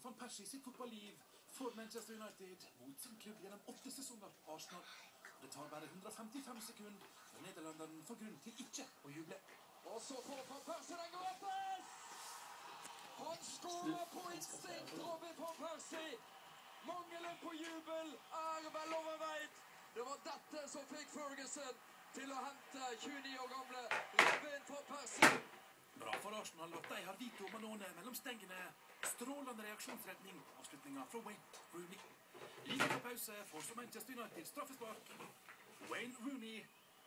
van Persie sitt fotballiv for Manchester United mot sin klubb gjennom 8 sesonger Arsenal. Det tar bare 155 sekunder før nederlanderen får grunn til ikke å juble. Og så får van Persie den gratis! Han skårer på instinkt, Robin van Persie! Mangelen på jubel er vel overveid. Det var dette som fikk Ferguson til å hente 29 år gamle Robin van Persie. Bra for Arsenal at de har Vito Manone mellom stengene. Strålende reaksjonsredning, avslutningen fra Wayne Rooney. Like på pause får så Manchester United straffespark. Wayne Rooney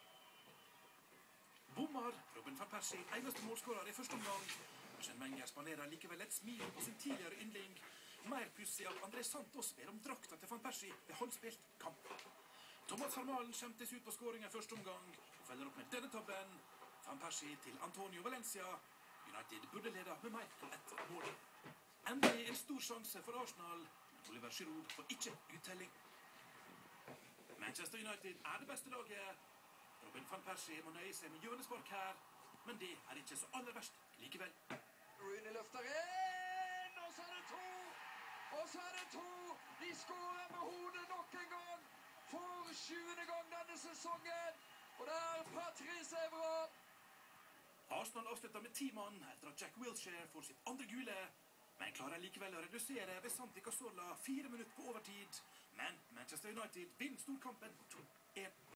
bommer. Robin van Persie, eneste målskårer i første omgang. Arsene Wenger spanerer likevel et smil på sin tidligere yndling. Mer pussig at André Santos ber om drakta til van Persie ved halvspilt kamp. Thomas Vermaelen skjemtes ut på skåringen i første omgang og følger opp med denne tabben. Van Persie til Antonio Valencia. United burde lede med mer enn ett mål. Endelig en stor sjanse for Arsenal, men Oliver Giroud får ikke uttelling. Manchester United er det beste laget. Robin van Persie må nøye seg med hjørnespark her, men det er ikke så aller verst likevel. Rooney løfter inn, og så er det to! Og så er det to! De skårer med hodet nok en gang! For 7. gang denne sesongen! Og det er Patrice Evra! Arsenal avslutter med 10 mann etter at Jack Wilshere får sitt andre gule, men klarer likevel å redusere ved Santi Cazorla 4 minutter på overtid. Men Manchester United vinner storkampen 2-1.